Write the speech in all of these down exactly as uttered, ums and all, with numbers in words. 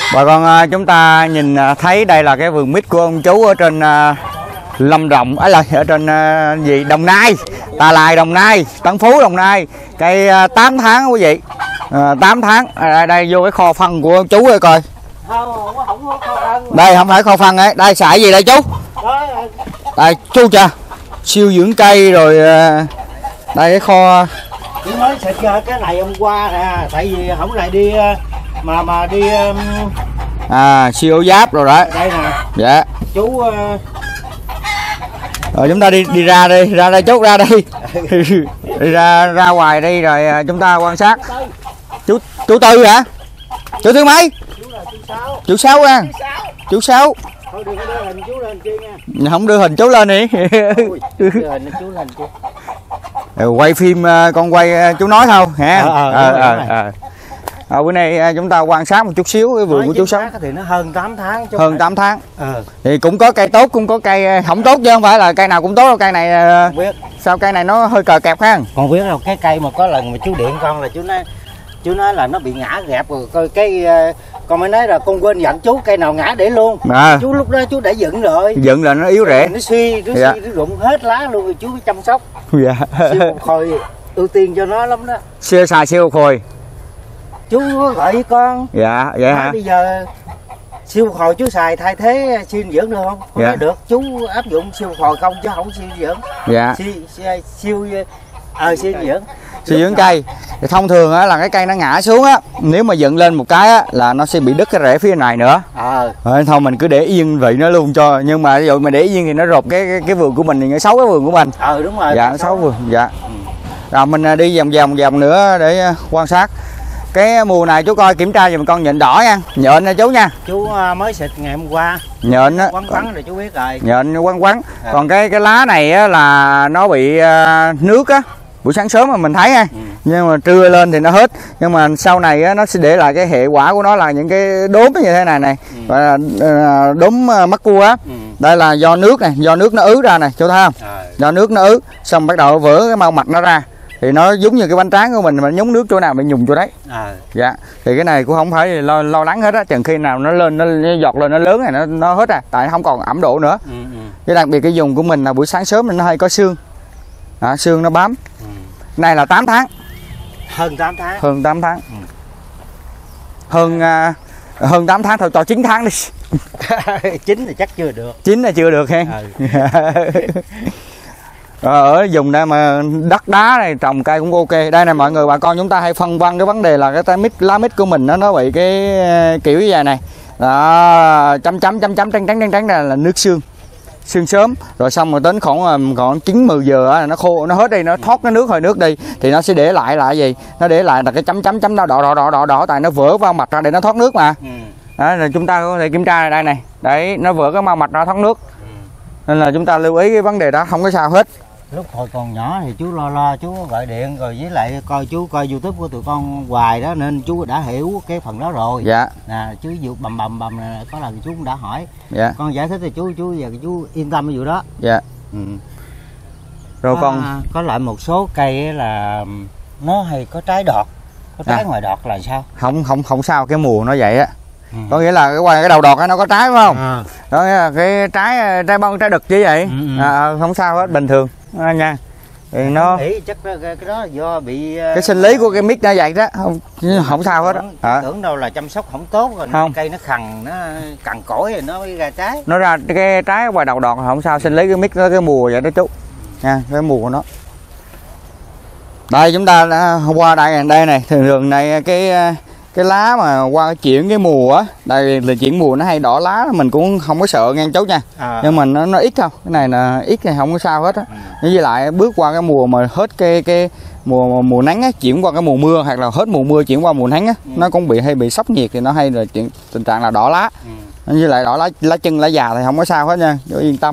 Bà con chúng ta nhìn thấy đây là cái vườn mít của ông chú ở trên Lâm Đồng, ấy là ở trên gì Đồng Nai, Tà Lài Đồng Nai, Tân Phú Đồng Nai. Cây tám tháng quý vị, à, tám tháng. À, đây vô cái kho phân của ông chú ơi coi. Đây không phải kho phân ấy, đây xài gì đây chú? Đây chú cha, siêu dưỡng cây rồi. Đây cái kho. Chú mới xịt cái này hôm qua nè, tại vì không lại đi mà mà đi à siêu giáp rồi đó. Đây nè. Dạ. Chú rồi chúng ta đi đi ra đi, ra đây chú, ra đây. Đi ra ra ngoài đi rồi chúng ta quan sát. Chú chú Tư hả? Chú thứ mấy? Chú Sáu nha. Chú Sáu. Thôi đừng có đưa hình chú lên chi nha. Không đưa hình chú lên đi. Đưa hình chú lên chi. Quay phim con quay chú nói thôi hả? Ờ ờ ờ. ờ. À, bữa nay chúng ta quan sát một chút xíu cái vườn nói của chú Sáu. Thì nó hơn tám tháng chứ. Hơn tám tháng. Ờ. Thì cũng có cây tốt, cũng có cây không tốt chứ không phải là cây nào cũng tốt đâu. Cây này biết. Sao cây này nó hơi cờ kẹp ha? Con biết đâu, cái cây mà có lần mà chú điện con là chú nói chú nói là nó bị ngã gẹp rồi, coi cái con mới nói là con quên dặn chú cây nào ngã để luôn. À. Chú lúc đó chú đã dựng rồi. Dựng là nó yếu rễ. Nó suy, nó dạ. suy, nó rụng hết lá luôn rồi chú phải chăm sóc. Dạ. Siêu khôi ưu tiên cho nó lắm đó. Siêu xài siêu khôi. Chú có gọi với con. Dạ, vậy hả? Bây giờ siêu khôi chú xài thay thế siêu dưỡng được không? Không dạ. nói được, chú áp dụng siêu khôi không chứ không siêu dưỡng. Dạ. Siêu siêu siêu ờ siêu dưỡng. Siêu dưỡng cây. Thì thông thường á là cái cây nó ngã xuống á, nếu mà dựng lên một cái á là nó sẽ bị đứt cái rễ phía này nữa. Ờ. Rồi thôi mình cứ để yên vậy nó luôn cho, nhưng mà ví dụ mà để yên thì nó rụt cái cái, cái vườn của mình thì nó xấu cái vườn của mình. Ờ đúng rồi. Dạ, nó xấu vườn. Dạ. Ừ. Rồi mình đi vòng vòng vòng nữa để quan sát. Cái mùa này chú coi kiểm tra giùm con nhện đỏ nha, nhện nha chú nha. Chú mới xịt ngày hôm qua. Nhện á. Quắn quắn rồi chú biết rồi. Nhện quắn quắn. À. Còn cái cái lá này á là nó bị uh, nước á, buổi sáng sớm mà mình thấy ha. Ừ. Nhưng mà trưa lên thì nó hết. Nhưng mà sau này á nó sẽ để lại cái hệ quả của nó là những cái đốm như thế này này. Ừ. Và uh, đốm uh, mắc cua á. Ừ. Đây là do nước này, do nước nó ứ ra này, chú thấy không? À. Do nước nó ứ, xong bắt đầu vỡ cái mau mặt nó ra. Thì nó giống như cái bánh tráng của mình mà nhúng nước chỗ nào mình dùng chỗ đấy. À. Dạ. Thì cái này cũng không phải lo, lo lắng hết á, chừng khi nào nó lên nó, nó giọt lên nó lớn này nó nó hết à, tại nó không còn ẩm độ nữa. Ừ, ừ. Cái đặc biệt cái vùng của mình là buổi sáng sớm nó hay có sương. À, sương nó bám. Ừ. Này là tám tháng. Hơn tám tháng. Hơn tám tháng. Ừ. Hơn uh, hơn tám tháng thôi cho chín tháng đi. chín thì chắc chưa được. chín là chưa được ha. Ừ. Ở vùng đây mà đất đá này trồng cây cũng ok. Đây này mọi người, bà con chúng ta hay phân vân cái vấn đề là cái trái mít, lá mít của mình nó nó bị cái kiểu như vậy này. Đó, chấm chấm chấm chấm trắng trắng trắng trắng này là nước sương. Sương sớm rồi xong rồi đến khoảng khoảng chín mười giờ á nó khô, nó hết đi, nó thoát cái nước hơi nước đi thì nó sẽ để lại là gì? Nó để lại là cái chấm chấm chấm đỏ đỏ đỏ đỏ đỏ tại nó vỡ vào mặt ra để nó thoát nước mà. Ừ. Đó là chúng ta có thể kiểm tra đây này. Đấy, nó vỡ cái mau mạch ra thoát nước. Ừ. Nên là chúng ta lưu ý cái vấn đề đó, không có sao hết. Lúc hồi còn nhỏ thì chú lo lo chú gọi điện rồi với lại coi chú coi YouTube của tụi con hoài đó nên chú đã hiểu cái phần đó rồi. Dạ. Nè chú vụ bầm bầm bầm này, có lần chú cũng đã hỏi. Dạ. Con giải thích thì chú chú giờ chú yên tâm cái vụ đó. Dạ. Ừ. Rồi có, con có lại một số cây là nó hay có trái đọt, có trái à. Ngoài đọt là sao? Không không không sao, cái mùa nó vậy á. Ừ. Có nghĩa là cái ngoài cái đầu đọt nó có trái phải không? À. Đó là cái trái trái bông trái đực chứ vậy. Ừ, ừ. À, không sao hết, bình thường à, nha. Thì nó nghĩ chắc cái đó do bị cái sinh lý của cái mít nó vậy đó, không không sao hết á. À. Tưởng đâu là chăm sóc không tốt rồi không. Cây nó khằn, nó cằn cỗi rồi nó mới ra trái. Nó ra cái trái ngoài đầu đọt không sao, sinh lý cái mít nó cái mùa vậy đó chú. Nha, cái mùa của nó. Đây chúng ta đã hôm qua đây đây này, thường thường này cái cái lá mà qua cái chuyển cái mùa á, đây là chuyển mùa nó hay đỏ lá, mình cũng không có sợ nghe chú nha. À. Nhưng mà nó nó ít không, cái này là ít thì không có sao hết á. Ừ. Với lại bước qua cái mùa mà hết cái cái mùa mùa nắng á, chuyển qua cái mùa mưa hoặc là hết mùa mưa chuyển qua mùa nắng á, ừ. Nó cũng bị hay bị sốc nhiệt thì nó hay là chuyện tình trạng là đỏ lá. Ừ. Với lại đỏ lá lá chân lá già thì không có sao hết nha, chú yên tâm.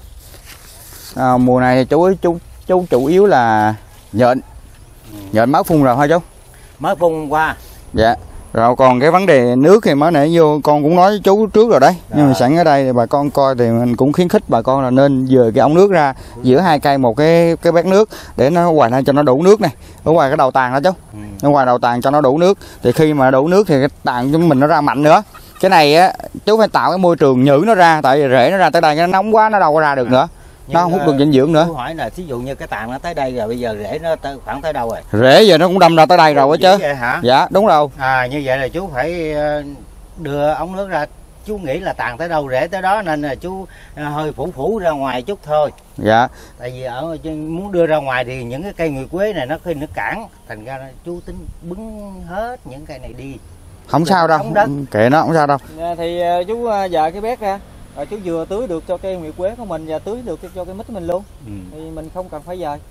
À, mùa này thì chú chú chú chủ yếu là nhện. Ừ. Nhện mới phun rồi thôi chú. Mới phun qua. Dạ. Rồi còn cái vấn đề nước thì mới nãy vô con cũng nói với chú trước rồi đấy. Rồi. Nhưng mà sẵn ở đây thì bà con coi thì mình cũng khuyến khích bà con là nên dời cái ống nước ra giữa hai cây một cái cái bát nước để nó hoài lên cho nó đủ nước này. Ở ngoài cái đầu tàn đó chú. Ừ. Ở ngoài đầu tàn cho nó đủ nước. Thì khi mà đủ nước thì cái tàn của mình nó ra mạnh nữa. Cái này á chú phải tạo cái môi trường nhử nó ra, tại vì rễ nó ra tới đây nó nóng quá nó đâu có ra được nữa. Nhưng nó không hút được dinh dưỡng nữa. Chú hỏi là thí dụ như cái tàn nó tới đây rồi, bây giờ rễ nó tới, khoảng tới đâu rồi? Rễ giờ nó cũng đâm ra tới đây rồi chứ. Vậy hả? Dạ đúng rồi. À như vậy là chú phải đưa ống nước ra. Chú nghĩ là tàn tới đâu rễ tới đó, nên là chú hơi phủ phủ ra ngoài chút thôi. Dạ. Tại vì ở muốn đưa ra ngoài thì những cái cây nguyệt quế này nó khi nó cản, thành ra chú tính bứng hết những cây này đi. Không sao đâu, kệ nó không sao đâu. Thì chú dời cái bét ra, rồi chú vừa tưới được cho cây nguyệt quế của mình và tưới được cho cái mít của mình luôn. Ừ. Thì mình không cần phải dời.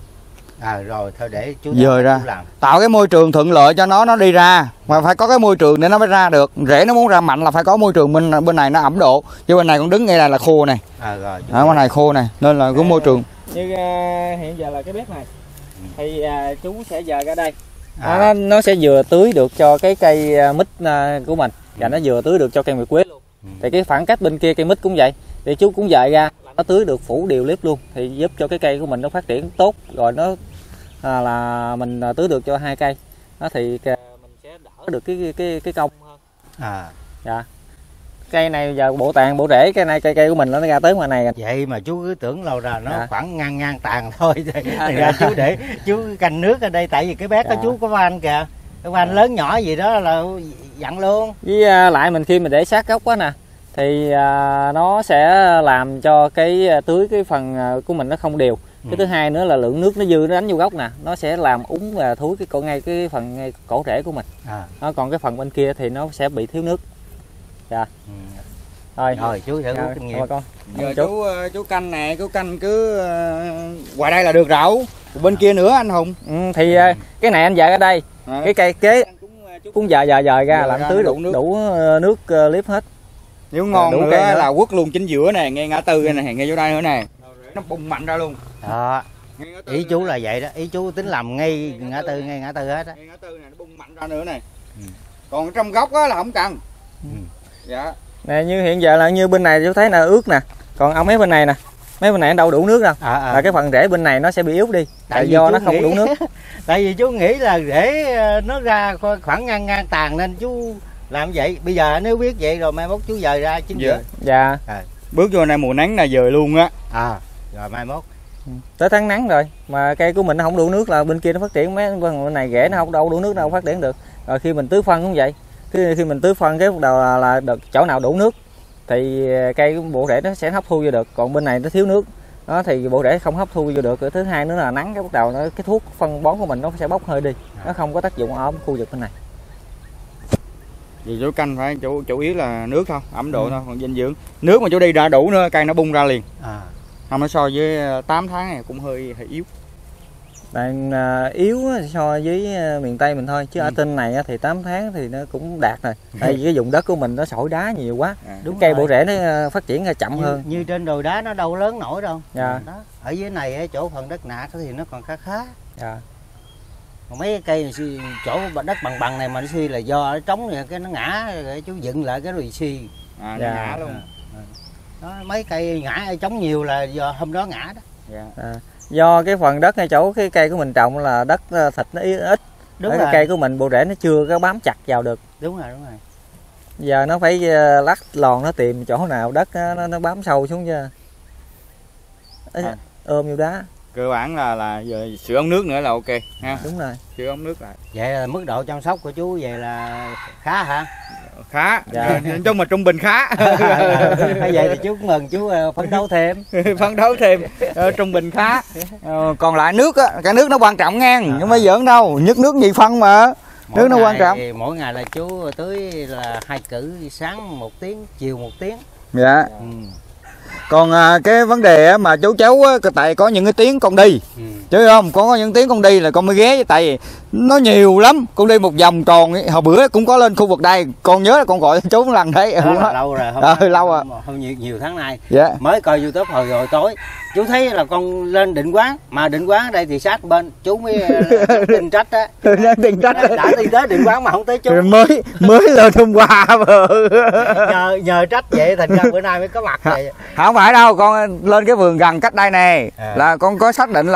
À rồi thôi để chú dời ra, làm. Tạo cái môi trường thuận lợi cho nó nó đi ra, mà phải có cái môi trường để nó mới ra được. Rễ nó muốn ra mạnh là phải có môi trường bên bên này nó ẩm độ, chứ bên này con đứng ngay đây là khô này. À rồi. Ở bên này khô này, nên là cái môi trường. Như uh, hiện giờ là cái bét này, thì uh, chú sẽ dời ra đây. À. Nó, nó sẽ vừa tưới được cho cái cây mít uh, của mình và nó vừa tưới được cho cây nguyệt quế luôn. Ừ. Thì cái khoảng cách bên kia cây mít cũng vậy, thì chú cũng dời ra, nó tưới được phủ đều liếp luôn, thì giúp cho cái cây của mình nó phát triển tốt, rồi nó à, là mình tưới được cho hai cây, đó thì mình sẽ đỡ được cái cái cái công hơn. À, dạ. Cây này giờ bộ tàn bộ rễ, cái này cây cây của mình nó ra tới ngoài này. Vậy mà chú cứ tưởng lâu ra nó dạ. khoảng ngang ngang tàn thôi, thì ra chú để chú canh nước ở đây, tại vì cái bét dạ. của chú có van kìa, cái van lớn nhỏ gì đó là dặn luôn. Với lại mình khi mình để sát gốc quá nè, thì à, nó sẽ làm cho cái tưới cái phần của mình nó không đều. Cái ừ. thứ hai nữa là lượng nước nó dư nó đánh vô gốc nè, nó sẽ làm úng và thúi cái cổ ngay cái phần ngay cổ rễ của mình. À. Nó còn cái phần bên kia thì nó sẽ bị thiếu nước. Dạ. Ừ. Rồi, rồi chú thử kinh nghiệm. Con. Giờ chú chú, chú canh nè, chú canh cứ uh, ngoài đây là được rồi. Bên kia nữa anh Hùng. Ừ, thì uh, cái này anh dời ở đây. À. Cái cây kế chú cũng dời dời dời ra làm tưới đủ, đủ nước, đủ nước uh, liếp hết. Nếu ngon đủ nữa là quất luôn chính giữa này, ngay ngã tư này, ngay chỗ đây nữa nè. Nó bung mạnh ra luôn. Đó. Ý chú là vậy đó, ý chú tính làm ngay ngã tư, ngay ngã tư hết á. Ngay ngã tư này nó bung mạnh ra nữa này. Ừ. Còn trong gốc á là không cần. Ừ. Dạ. Nè như hiện giờ là như bên này chú thấy là ướt nè. Còn ông mấy bên này nè, mấy bên này đâu đủ nước đâu. À, à. Là cái phần rễ bên này nó sẽ bị yếu đi. Tại, tại do nó không nghĩ... đủ nước. Tại vì chú nghĩ là rễ nó ra khoảng ngang ngang tàn nên chú làm vậy. Bây giờ nếu biết vậy rồi mai mốt chú dời ra chính giữa. Dạ. À. Bước vô này mùa nắng là dời luôn á. À. Rồi mai mốt. Tới tháng nắng rồi mà cây của mình nó không đủ nước là bên kia nó phát triển, mấy bên này rễ nó không đâu đủ nước đâu phát triển được. Rồi khi mình tưới phân cũng vậy. Khi, khi mình tưới phân cái đầu là, là được chỗ nào đủ nước thì cây bộ rễ nó sẽ hấp thu vô được, còn bên này nó thiếu nước đó thì bộ rễ không hấp thu vô được. Thứ hai nữa là nắng cái bắt đầu nó cái thuốc phân bón của mình nó sẽ bốc hơi đi, nó không có tác dụng ở khu vực bên này. Vì chú canh phải chủ chủ yếu là nước thôi, ẩm độ ừ. thôi, còn dinh dưỡng nước mà chú đi ra đủ nữa cây nó bung ra liền. À. Không, nó so với tám tháng này cũng hơi hơi yếu. Tại uh, yếu so với miền Tây mình thôi, chứ ừ. ở trên này thì tám tháng thì nó cũng đạt rồi. Tại vì cái vùng đất của mình nó sỏi đá nhiều quá. À. Đúng cây rồi. Bộ rễ nó phát triển chậm như, hơn. Như trên đồi đá nó đâu lớn nổi đâu. Dạ. Đó. Ở dưới này chỗ phần đất nạ thì nó còn khá khá. Dạ. Còn mấy cái cây này, chỗ đất bằng bằng này mà nó suy là do nó trống này, cái nó ngã rồi chú dựng lại cái rồi suy. À, nó dạ. ngã luôn. À. Đó, mấy cây ngã trống nhiều là do hôm đó ngã đó. Dạ. À. Do cái phần đất ngay chỗ cái cây của mình trồng là đất thịt nó ít. Đúng rồi. Cái cây của mình bộ rễ nó chưa có bám chặt vào được. Đúng rồi, đúng rồi. Giờ nó phải lắc lòn nó tìm chỗ nào đất nó, nó bám sâu xuống chứ. À. Ôm vô đá. Cơ bản là là giờ sửa ống nước nữa là ok ha. Đúng rồi. Sửa ống nước lại. Vậy là mức độ chăm sóc của chú vậy là khá hả? Khá. Dạ. Nói chung mà trung bình khá. Vậy thì chú mừng chú phấn đấu thêm. Phấn đấu thêm. Ờ, trung bình khá. Ờ, còn lại nước á, cái nước nó quan trọng ngang, à. Nhưng mà giỡn đâu, nhất nước nhì phân mà. Mỗi nước nó quan trọng. Mỗi ngày là chú tưới là hai cử, sáng một tiếng, chiều một tiếng. Dạ. Ừ. Còn à, cái vấn đề mà chú cháu á, tại có những cái tiếng con đi. Ừ. Chứ không, có những tiếng con đi là con mới ghé, tại vì nó nhiều lắm. Con đi một vòng tròn, hồi bữa cũng có lên khu vực đây, con nhớ là con gọi chú một lần đấy. Đó là lâu rồi, không, à, lâu rồi. Không, không nhiều, nhiều tháng nay. Dạ. Mới coi YouTube hồi rồi tối. Chú thấy là con lên Định Quán, mà Định Quán ở đây thì sát bên, chú mới tin trách á. Tin trách đã đi tới Định Quán mà không tới chú. Mới mới lên hôm qua mà. Nhờ, nhờ trách vậy thành ra bữa nay mới có mặt vậy. Không phải đâu, con lên cái vườn gần cách đây nè, à. Là con có xác định là cái vị trí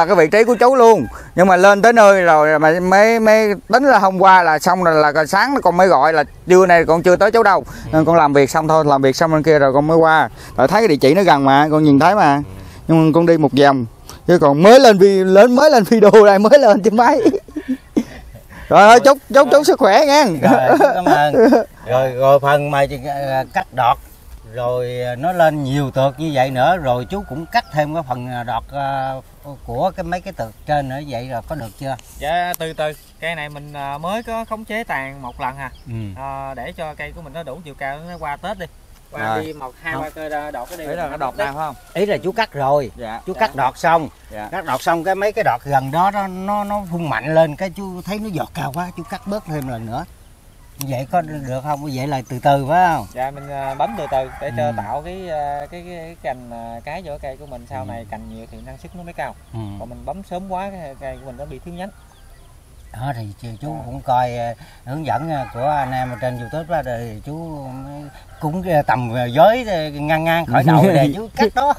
ý của chú luôn. Nhưng mà lên tới nơi rồi mà mới mới tính là hôm qua là xong rồi, là sáng con mới gọi là trưa nay con chưa tới chú đâu, nên con làm việc xong thôi, làm việc xong bên kia rồi con mới qua. Tại thấy cái địa chỉ nó gần mà con nhìn thấy mà, nhưng mà con đi một vòng chứ còn mới lên vi lớn mới lên video đây mới lên trên máy. Rồi ơi, chúc chúc chúc sức khỏe nha. Rồi, cảm ơn. Rồi rồi phần mà cắt đọt rồi nó lên nhiều tược như vậy nữa, rồi chú cũng cắt thêm cái phần đọt của cái mấy cái tược trên nữa, vậy rồi có được chưa? Dạ từ từ, cây này mình mới có khống chế tàn một lần à, ừ. à để cho cây của mình nó đủ chiều cao, nó qua Tết đi, qua rồi. Đi một hai ba cây đọt cái đi. Đấy là nó đọt nào không? Ý là chú cắt rồi, dạ. chú dạ. cắt đọt xong, dạ. cắt đọt xong cái mấy cái đọt gần đó nó nó nó phun mạnh lên, cái chú thấy nó giọt cao quá, chú cắt bớt thêm lần nữa. Vậy có được không? Vậy là từ từ phải không? Dạ mình bấm từ từ để cho ừ. tạo cái cái cái, cái cành cái vỏ cây của mình, sau ừ. này cành nhiều thì năng suất nó mới cao. Ừ. Còn mình bấm sớm quá cái cây của mình nó bị thiếu nhánh. Đó thì chú à. cũng coi hướng dẫn của anh em ở trên YouTube đó, rồi chú cũng tầm giới ngang ngang khỏi đầu để chú cắt đó.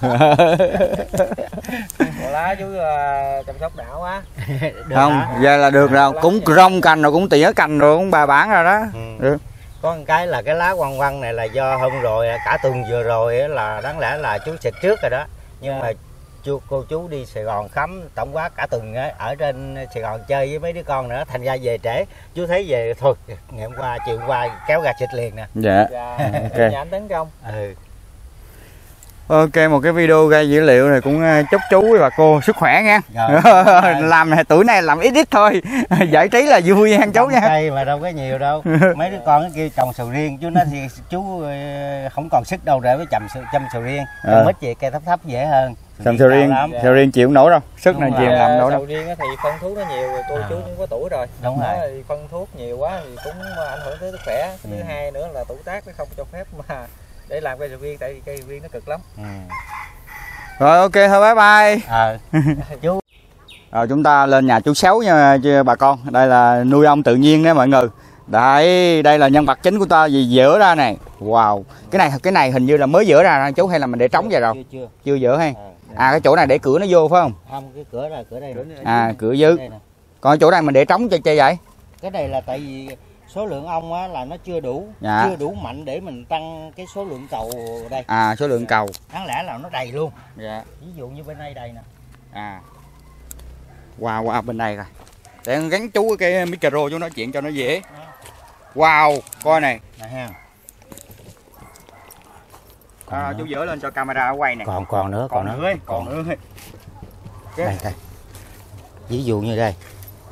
Lá chú uh, chăm sóc đảo quá. Không, giờ là được rồi, cũng rong cành rồi, cũng tỉa cành rồi, cũng bà bán rồi đó. Ừ. Được. Có một cái là cái lá quăng quăng này là do hôm rồi cả tuần vừa rồi là đáng lẽ là chú xịt trước rồi đó, nhưng mà chú cô chú đi Sài Gòn khám tổng quát cả tuần ấy, ở trên Sài Gòn chơi với mấy đứa con nữa, thành ra về trễ. Chú thấy về thôi ngày hôm qua chiều hôm qua kéo ra xịt liền nè. Dạ. Dạ. Okay. Nhà anh tấn công. Ừ. Ok, một cái video gây dữ liệu này cũng chúc chú với bà cô sức khỏe nha. Làm này tuổi này làm ít ít thôi, giải trí là vui nha chú nha. Đây mà đâu có nhiều đâu. Mấy đứa con kia trồng sầu riêng, chú nói thì chú không còn sức đâu để với chăm chăm sầu riêng. Trồng ít gì cây thấp thấp dễ hơn. Trồng sầu riêng, sầu riêng chịu nổi đâu, sức này chịu làm nổi đâu. Sầu riêng thì phân thuốc nó nhiều rồi, cô à. chú cũng có tuổi rồi. Đúng rồi. Thì phân thuốc nhiều quá thì cũng ảnh hưởng tới sức khỏe. Thứ ừ. hai nữa là tuổi tác nó không cho phép mà để làm cây sầu riêng, tại vì cây sầu riêng nó cực lắm. Ừ. Rồi ok thôi, bye bye. À, chú. Rồi chúng ta lên nhà chú Sáu nha bà con. Đây là nuôi ong tự nhiên đó mọi người. Đây, đây là nhân vật chính của ta gì dỡ ra này. Wow. Cái này cái này hình như là mới dỡ ra chú, hay là mình để trống vậy rồi? Chưa chưa. Chưa dỡ hay? À cái chỗ này để cửa nó vô phải không? Không, cái cửa là cửa đây. À cửa dưới. Còn chỗ này mình để trống cho chơi vậy? Cái này là tại vì số lượng ong á là nó chưa đủ, dạ. chưa đủ mạnh để mình tăng cái số lượng cầu đây. À số lượng cầu. Đáng lẽ là nó đầy luôn. Dạ. Ví dụ như bên đây đầy nè. À. Wow, wow bên đây rồi. Để gắn chú cái micro chú nói chuyện cho nó dễ. Wow, coi này. Nè ha. À, chú dỡ lên cho camera quay nè. Còn còn nữa, còn, còn nữa, còn nữa. Okay. Đây đây. Ví dụ như đây.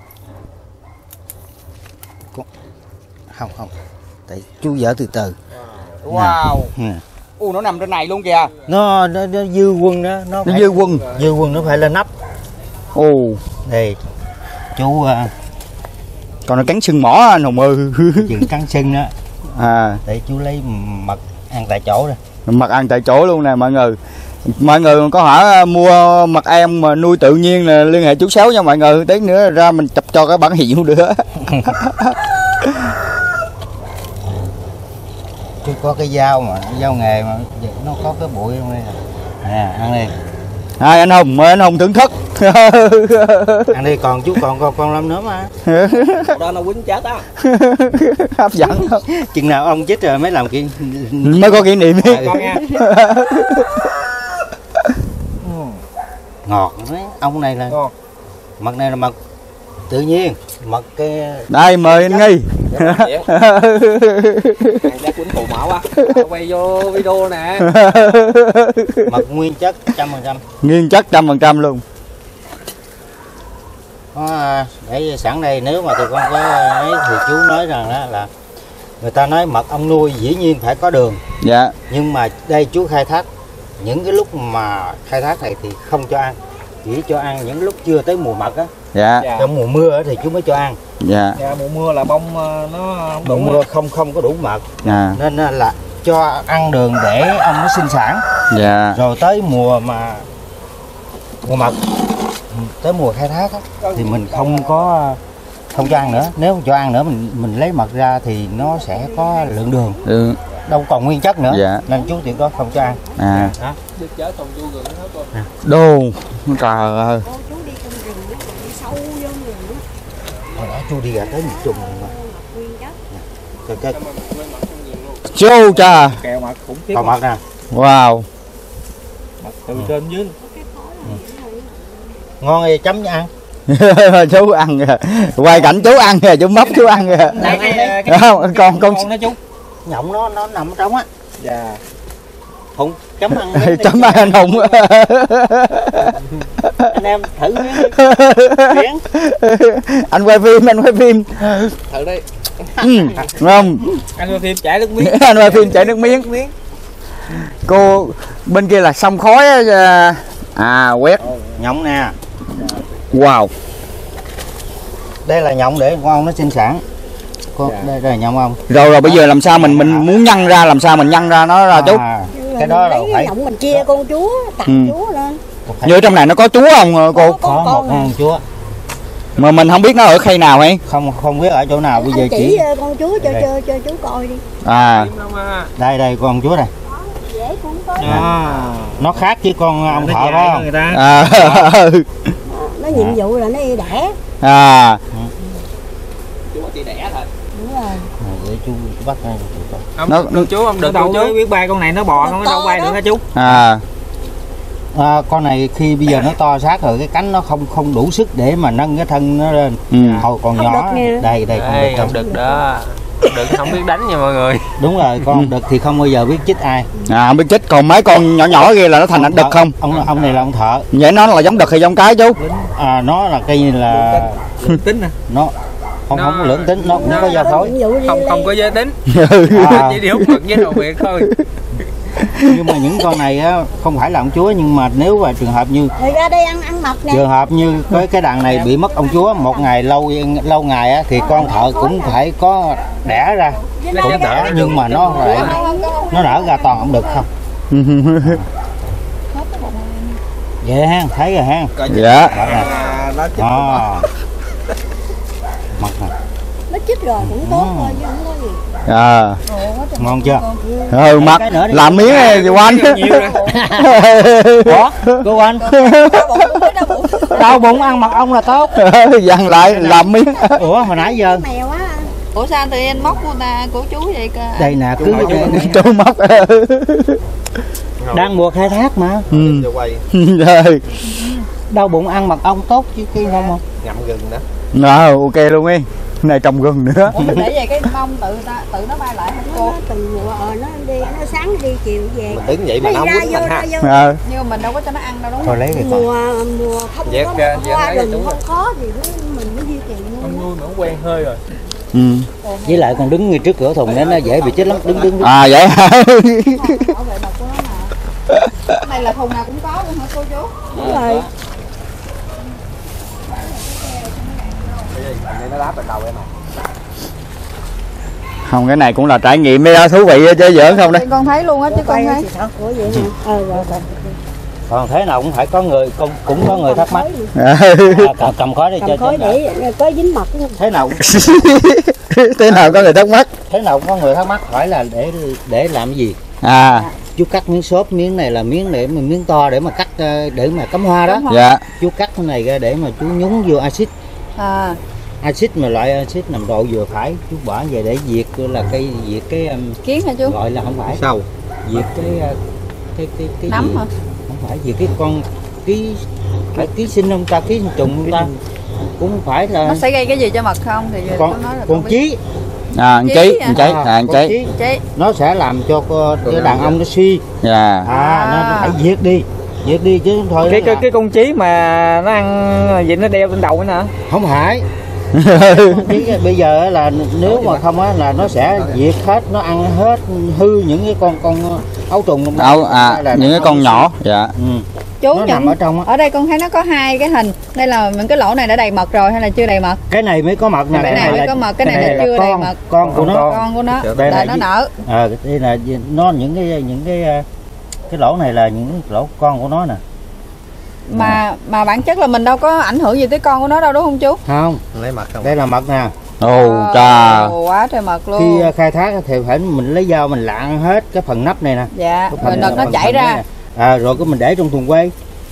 Không không, tại chú dỡ từ từ. Wow. Ừ. U nó nằm trên này luôn kìa. Nó nó, nó dư quân đó, nó, nó dư quân. Dư quân nó phải lên nắp. Ồ. Đây. Chú uh... còn nó cắn sưng mỏ anh Hùng ơi. Chừng cắn sưng đó. À, để chú lấy mật ăn tại chỗ đây. Mật ăn tại chỗ luôn nè mọi người. Mọi người có hỏi mua mật em mà nuôi tự nhiên là liên hệ chú Sáu nha mọi người. Tí nữa ra mình chụp cho cái bản hiệu nữa. Chú có cái dao mà, dao nghề mà nó có cái bụi trong đây nè. À, ăn đi. Hai anh Hùng, mời anh Hùng thưởng thức. Ăn đi, còn chú còn còn con lắm nữa mà. Đó nó quýnh chết á. Hấp dẫn không? Chừng nào ông chết rồi mới làm kỷ mới có kỷ niệm đi. Con nha. Ngọt đấy, ông này là ngọt. Mật này là mật tự nhiên, mật cái đây mời anh Nghi. Quýnh phụ mẫu á, quay vô video nè. Mật nguyên chất trăm phần trăm. Nguyên chất trăm phần trăm luôn. Có để sẵn đây, nếu mà tụi con có ấy thì chú nói rằng đó là người ta nói mật ong nuôi dĩ nhiên phải có đường. Dạ. Nhưng mà đây chú khai thác những cái lúc mà khai thác này thì không cho ăn, chỉ cho ăn những lúc chưa tới mùa mật á. Dạ. Trong mùa mưa thì chú mới cho ăn. Dạ. Dạ, mùa mưa là bông nó không đủ, mùa mưa không không có đủ mật. Dạ. Nên là cho ăn đường để ong nó sinh sản. Dạ. Rồi tới mùa mà mùa mật, tới mùa khai thác á, thì mình không có không cho ăn nữa. Nếu cho ăn nữa mình mình lấy mật ra thì nó sẽ có lượng đường. Ừ. Đâu còn nguyên chất nữa. Dạ. Nên chú tuyệt đối không cho ăn. À. Đó. Đồ trời ơi. Chú đi ra tới một chùm cái chú cha kèo mật khủng khiếp. còn mật nè. Wow. Mật từ trên dưới. Ngon thì chấm ăn. Chú ăn quay cảnh chú ăn kìa, chú móc chú ăn kìa. Không, con con nó chú. Nhộng nó nó nằm ở trong á. Dạ. Hùng chấm ăn. Chấm ăn anh Hùng. Anh em thử miếng. Anh quay phim, anh quay phim. Thử đi. Ừ, không? Anh quay phim chảy nước miếng. Anh quay phim chảy nước miếng. Cô bên kia là sông khói á. À quét. Nhộng nè. Wow. Đây là nhộng để con nó sinh sản. Con dạ. đây, đây là nhộng không? Rồi rồi bây giờ làm sao mình mình muốn nhân ra làm sao mình nhân ra nó ra chú? À, cái đó là phải nhộng mình chia con chúa, tặng ừ. chúa lên. Như trong này nó có chúa không cô? Có, có một con, con chúa. Mà mình không biết nó ở khay nào hay? Không không biết ở chỗ nào bây giờ chỉ, chỉ con chúa cho cho cho chú coi đi. À. Đây đây con chúa này. Dễ cũng có. À. Nó khác với con ông thợ đó không? Người ta. À. Nó nhiệm vụ là nó đi đẻ. À. Chú chỉ đẻ thôi. Đúng rồi. Để chú bắt đây. Ông nó, được chú ông được đâu chú biết bay con này nó bò nó đâu bay được hả chú? À. À, con này khi bây giờ nó to xác rồi cái cánh nó không không đủ sức để mà nâng cái thân nó lên. Ừ. Hồi còn không nhỏ đây đây con đực, không đực đó. Đực không biết đánh nha mọi người. Đúng rồi, con đực thì không bao giờ biết chích ai. À không biết chích, còn mấy con nhỏ nhỏ kia là nó thành đực không? Ông ông này là ông thợ. Vậy nó là giống đực hay giống cái chú? À nó là cây như là tính nè. Nó không nó, không có lưỡng tính, nó cũng nó, có da thối. Không không có giới tính. À. Chỉ đi hút mật với đầu huyệt thôi. Nhưng mà những con này á không phải là ông chúa, nhưng mà nếu mà trường hợp như rồi ra đây ăn ăn mật nè. Trường hợp như cái cái đàn này bị mất ông chúa một ngày lâu lâu ngày á thì con thợ cũng phải có đẻ ra. Cũng đẻ nhưng mà nó lại nó nở ra toàn ông đực không. Vậy ha, thấy rồi ha. Dạ. À. Mặt này. Nó chích rồi cũng tốt thôi chứ không có gì. À. Ngon chưa? Ừ, mặt làm miếng này cô anh. Ủa, cô anh. Đau bụng ăn mật ong là tốt. Dằn lại làm miếng. Ủa hồi nãy giờ. Ủa sao tự nhiên móc người ta của chú vậy cơ? Đây nè, cứ chú móc. Đang mùa khai thác mà. Ừ. Đau bụng ăn mật ong tốt chứ cái không không? Ngậm gừng đó. Rồi, ok luôn đi. Này trồng gừng nữa. Ủa để vậy cái bông tự ta tự nó bay lại không cô? Từng mùa ờ, nó đi nó sáng đi chiều về. Mình đứng vậy mà nó không quýnh mình ha. À. Nhưng mà mình đâu có cho nó ăn đâu đúng không? Thôi lấy cái mùa mùa không dẹp có ra, hoa rừng không có thì mình mới duy trì luôn. Con nuôi nó quen hơi rồi. Ừ. Với lại còn đứng ngay trước cửa thùng nên nó dễ bị chết lắm, đứng đứng, đứng. À vậy hả? Này là thùng nào cũng có luôn hả cô chú? Đúng rồi. Nó đáp lên đầu em à. Không, cái này cũng là trải nghiệm đấy, thú vị chứ giỡn không đấy. Con thấy luôn á chứ con thấy. Ờ rồi. Còn thế nào cũng phải có người cũng, cũng có người thắc mắc. À, cầm, cầm khói đi cầm khói để có dính mật. Thế nào thế nào có người thắc mắc? Thế nào cũng có người thắc mắc hỏi là để để làm cái gì? À. Chú cắt miếng xốp, miếng này là miếng để mà miếng to để mà cắt để mà cắm hoa đó. Dạ. Chú cắt cái này ra để mà chú nhúng vô axit. À. Axit mà loại axit nồng độ vừa phải, chú bỏ về để diệt là cây diệt cái um, kiến hả chú? Gọi là không phải. Sâu. Diệt cái cái cái cái nấm gì? Hả? Không phải diệt cái con ký cái ký sinh ông ta, ký trùng ông ta. Cũng phải là nó sẽ gây cái gì cho mật không thì con nói là con chí. À, ăn chí, ăn cháy, à, ăn cháy. Nó sẽ làm cho cái đàn ông nó suy. Dạ. À, nó phải diệt đi. Diệt đi chứ thôi. Cái cái, cái con chí mà nó ăn gì nó đeo lên đầu nữa hả? Không phải. Chí bây giờ là nếu mà không á là nó sẽ diệt hết, nó ăn hết hư những cái con con ấu trùng ấu à là những cái con nhỏ. Dạ. Ừ. Chú nó nằm ở trong á. Ở đây con thấy nó có hai cái hình. Đây là những cái lỗ này đã đầy mật rồi hay là chưa đầy mật? Cái này mới có mật nè. Cái này mới có mật, cái này là chưa đầy mật. Con của nó. Con của nó. Đây là nó nở. Ờ đây là nó những cái những cái cái lỗ này là những lỗ con của nó nè. Mà mà bản chất là mình đâu có ảnh hưởng gì tới con của nó đâu đúng không chú? Không. Lấy mật không? Đây là mật nè. Ồ trà. Ồ, quá trời mật luôn. Khi khai thác thì phải mình lấy dao mình lạng hết cái phần nắp này nè. Dạ, rồi đợt nó chảy ra. À, rồi cái mình để trong thùng quay.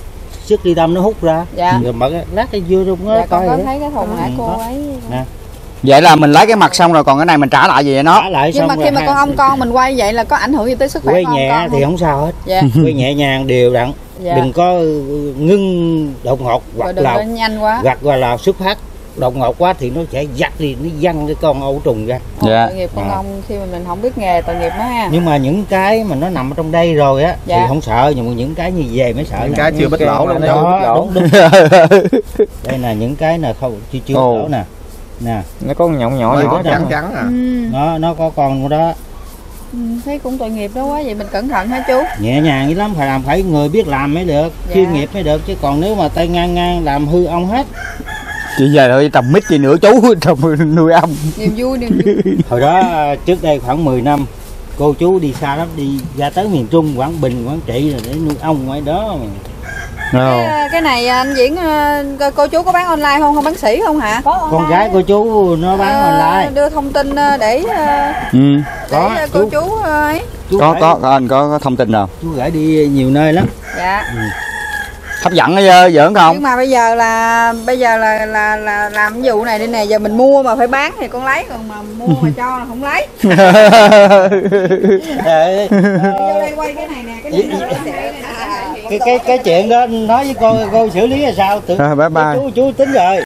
sức ly tâm nó hút ra. Dạ. Rồi mở lát cái dưa luôn á. Dạ, con có thấy cái thùng nãy cô ấy. Nè. Vậy là mình lấy cái mặt xong rồi còn cái này mình trả lại gì vậy nó? Trả lại. Nhưng mà khi mà con ong con mình quay vậy là có ảnh hưởng gì tới sức khỏe quay con nhẹ con thì không sao hết. Dạ. Quay nhẹ nhàng đều đặn. Dạ. Đừng có ngưng đột ngột hoặc đừng là có nhanh quá. gặt và là xuất phát đột ngột quá thì nó sẽ giặt đi, nó văng cái con ấu trùng ra. Dạ. Tội nghiệp con à. ong khi mà mình không biết nghề, tội nghiệp nó ha. Nhưng mà những cái mà nó nằm ở trong đây rồi á dạ. thì không sợ, nhưng mà những cái như về mới sợ. Những cái chưa bít lỗ đâu. Đó, đúng, đúng. Đây là những cái là không chưa chưa Ồ. lỗ nè. Nè. Nó có nhỏ nhỏ Ôi, nhỏ trắng trắng à. Ừ. Nó nó có con của đó. Ừ, thấy cũng tội nghiệp đó quá, vậy mình cẩn thận hả chú? Nhẹ nhàng dữ lắm, phải làm phải người biết làm mới được, dạ. chuyên nghiệp mới được, chứ còn nếu mà tay ngang ngang làm hư ong hết. Chị về thôi trồng mít gì nữa chú, trồng nuôi ong. Niềm vui, niềm vui. Hồi đó trước đây khoảng mười năm cô chú đi xa lắm, đi ra tới miền Trung, Quảng Bình, Quảng Trị rồi để nuôi ong ngoài đó. Cái, cái này anh Diễn cô chú có bán online không, không bán sỉ không hả? Có con gái cô chú nó bán à, online. Đưa thông tin để ừ. để có, cô chú, chú ấy. Chú có, có có anh có, có thông tin nào? Chú gửi đi nhiều nơi lắm. Dạ. Ừ. Hấp dẫn hay giỡn không? Nhưng mà bây giờ là bây giờ là là là làm cái vụ này đi nè, giờ mình mua mà phải bán thì con lấy, còn mà mua mà cho là không lấy. Vô đây quay cái này nè, cái này cái cái cái chuyện đó nói với cô cô xử lý là sao? Tự, à, bye bye. Chú chú tính rồi.